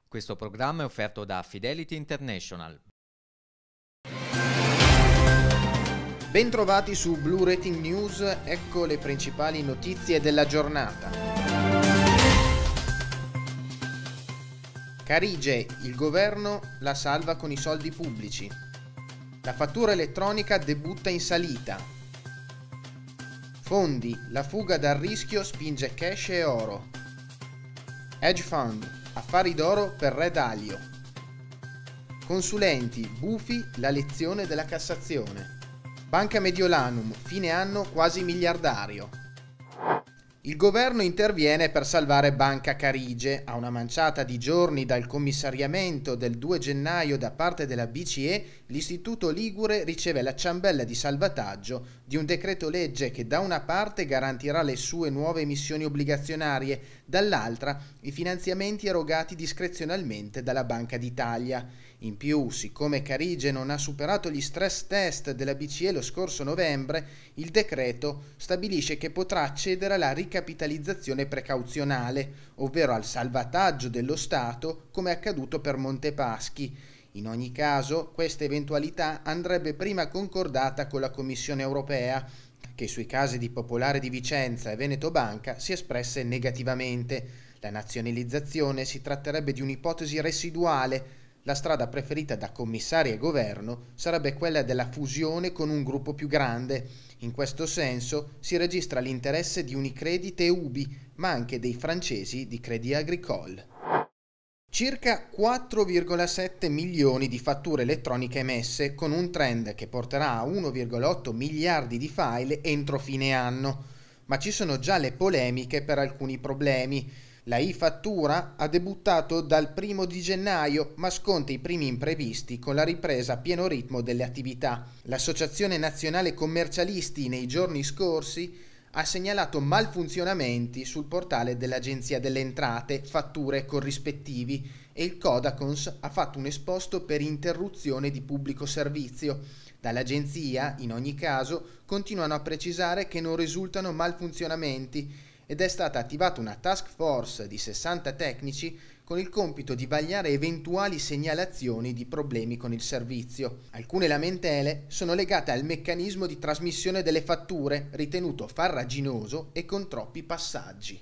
Questo programma è offerto da Fidelity International. Bentrovati su Blu Rating News, ecco le principali notizie della giornata. Carige, il governo la salva con i soldi pubblici. La fattura elettronica debutta in salita. Fondi, la fuga dal rischio spinge cash e oro. Hedge fund, affari d'oro per Re Dalio. Consulenti, Bufi, la lezione della Cassazione. Banca Mediolanum, fine anno quasi miliardario. Il governo interviene per salvare Banca Carige. A una manciata di giorni dal commissariamento del 2 gennaio da parte della BCE, l'Istituto Ligure riceve la ciambella di salvataggio di un decreto legge che da una parte garantirà le sue nuove emissioni obbligazionarie, dall'altra i finanziamenti erogati discrezionalmente dalla Banca d'Italia. In più, siccome Carige non ha superato gli stress test della BCE lo scorso novembre, il decreto stabilisce che potrà accedere alla ricapitalizzazione precauzionale, ovvero al salvataggio dello Stato, come è accaduto per Montepaschi. In ogni caso, questa eventualità andrebbe prima concordata con la Commissione europea, che sui casi di Popolare di Vicenza e Veneto Banca si è espresse negativamente. La nazionalizzazione si tratterebbe di un'ipotesi residuale. La strada preferita da commissari e governo sarebbe quella della fusione con un gruppo più grande. In questo senso si registra l'interesse di Unicredit e UBI, ma anche dei francesi di Crédit Agricole. Circa 4,7 milioni di fatture elettroniche emesse, con un trend che porterà a 1,8 miliardi di file entro fine anno. Ma ci sono già le polemiche per alcuni problemi. La e-fattura ha debuttato dal 1 di gennaio, ma sconta i primi imprevisti con la ripresa a pieno ritmo delle attività. L'Associazione Nazionale Commercialisti nei giorni scorsi ha segnalato malfunzionamenti sul portale dell'Agenzia delle Entrate, fatture corrispettivi, e il Codacons ha fatto un esposto per interruzione di pubblico servizio. Dall'agenzia, in ogni caso, continuano a precisare che non risultano malfunzionamenti ed è stata attivata una task force di 60 tecnici con il compito di vagliare eventuali segnalazioni di problemi con il servizio. Alcune lamentele sono legate al meccanismo di trasmissione delle fatture, ritenuto farraginoso e con troppi passaggi.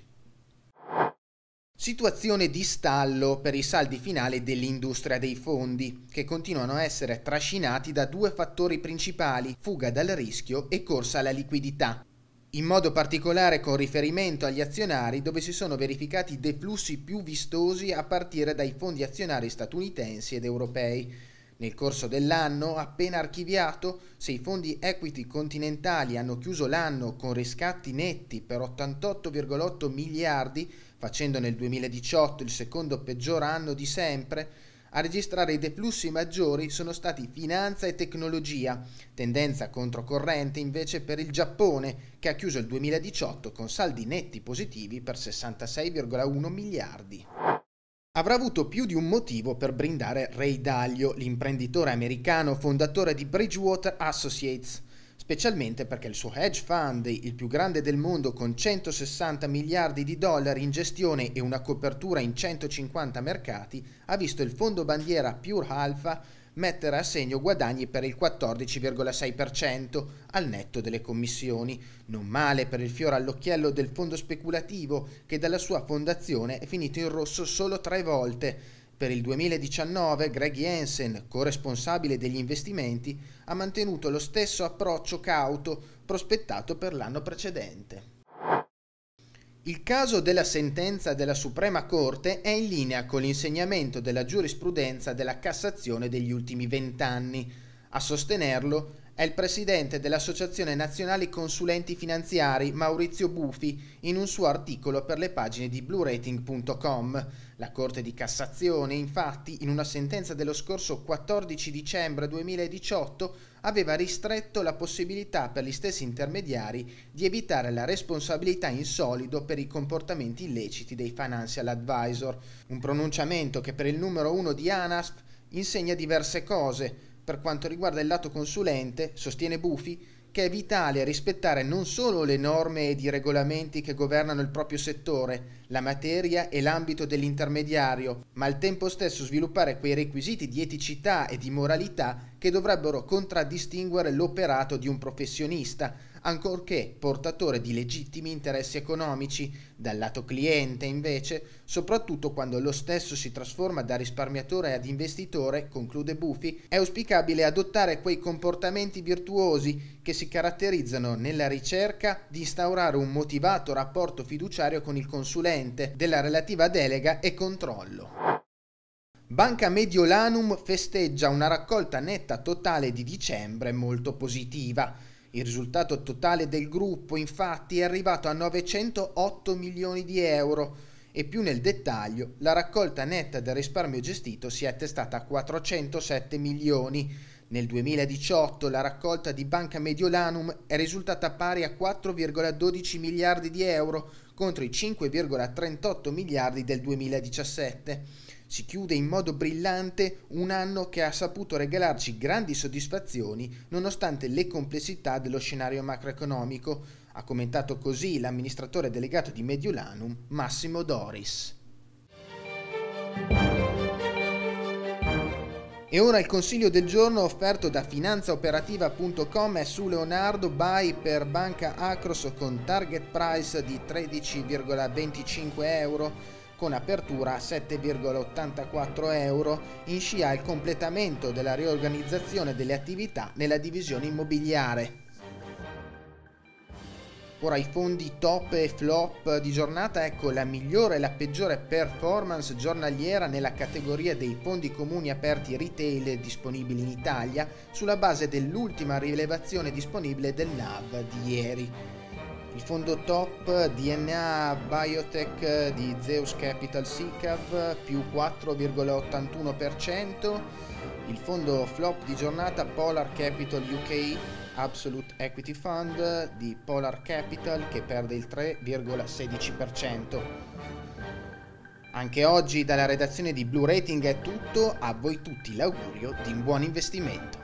Situazione di stallo per i saldi finali dell'industria dei fondi, che continuano a essere trascinati da due fattori principali: fuga dal rischio e corsa alla liquidità. In modo particolare con riferimento agli azionari, dove si sono verificati deflussi più vistosi a partire dai fondi azionari statunitensi ed europei. Nel corso dell'anno appena archiviato, se i fondi equity continentali hanno chiuso l'anno con riscatti netti per 88,8 miliardi, facendo nel 2018 il secondo peggior anno di sempre, a registrare i deflussi maggiori sono stati finanza e tecnologia, tendenza controcorrente invece per il Giappone, che ha chiuso il 2018 con saldi netti positivi per 66,1 miliardi. Avrà avuto più di un motivo per brindare Ray Dalio, l'imprenditore americano fondatore di Bridgewater Associates, specialmente perché il suo hedge fund, il più grande del mondo con 160 miliardi di dollari in gestione e una copertura in 150 mercati, ha visto il fondo bandiera Pure Alpha mettere a segno guadagni per il 14,6% al netto delle commissioni. Non male per il fiore all'occhiello del fondo speculativo, che dalla sua fondazione è finito in rosso solo 3 volte. Per il 2019 Greg Jensen, corresponsabile degli investimenti, ha mantenuto lo stesso approccio cauto prospettato per l'anno precedente. Il caso della sentenza della Suprema Corte è in linea con l'insegnamento della giurisprudenza della Cassazione degli ultimi 20 anni. A sostenerlo è il presidente dell'Associazione Nazionali Consulenti Finanziari, Maurizio Bufi, in un suo articolo per le pagine di BluRating.com. La Corte di Cassazione, infatti, in una sentenza dello scorso 14 dicembre 2018, aveva ristretto la possibilità per gli stessi intermediari di evitare la responsabilità in solido per i comportamenti illeciti dei financial advisor. Un pronunciamento che per il numero 1 di ANASP insegna diverse cose. Per quanto riguarda il lato consulente, sostiene Bufi che è vitale rispettare non solo le norme ed i regolamenti che governano il proprio settore, la materia e l'ambito dell'intermediario, ma al tempo stesso sviluppare quei requisiti di eticità e di moralità che dovrebbero contraddistinguere l'operato di un professionista, ancorché portatore di legittimi interessi economici. Dal lato cliente, invece, soprattutto quando lo stesso si trasforma da risparmiatore ad investitore, conclude Bufi, è auspicabile adottare quei comportamenti virtuosi che si caratterizzano nella ricerca di instaurare un motivato rapporto fiduciario con il consulente, della relativa delega e controllo. Banca Mediolanum festeggia una raccolta netta totale di dicembre molto positiva. Il risultato totale del gruppo, infatti, è arrivato a 908 milioni di euro e più nel dettaglio la raccolta netta del risparmio gestito si è attestata a 407 milioni. Nel 2018 la raccolta di Banca Mediolanum è risultata pari a 4,12 miliardi di euro contro i 5,38 miliardi del 2017. Si chiude in modo brillante un anno che ha saputo regalarci grandi soddisfazioni nonostante le complessità dello scenario macroeconomico, ha commentato così l'amministratore delegato di Mediolanum, Massimo Doris. E ora il consiglio del giorno offerto da finanzaoperativa.com è su Leonardo buy per Banca Akros con target price di 13,25 euro. Con apertura a 7,84 euro, in scia al completamento della riorganizzazione delle attività nella divisione immobiliare. Ora i fondi top e flop di giornata, ecco la migliore e la peggiore performance giornaliera nella categoria dei fondi comuni aperti retail disponibili in Italia sulla base dell'ultima rilevazione disponibile del NAV di ieri. Il fondo top DNA Biotech di Zeus Capital SICAV più 4,81%, il fondo flop di giornata Polar Capital UK Absolute Equity Fund di Polar Capital che perde il 3,16%. Anche oggi dalla redazione di Blue Rating è tutto, a voi tutti l'augurio di un buon investimento.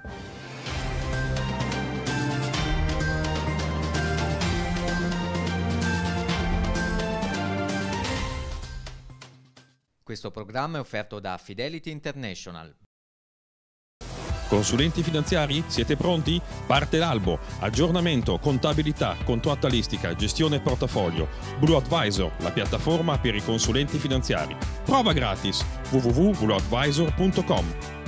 Questo programma è offerto da Fidelity International. Consulenti finanziari? Siete pronti? Parte l'albo, aggiornamento, contabilità, contrattualistica, gestione portafoglio. Blue Advisor, la piattaforma per i consulenti finanziari. Prova gratis www.blueadvisor.com.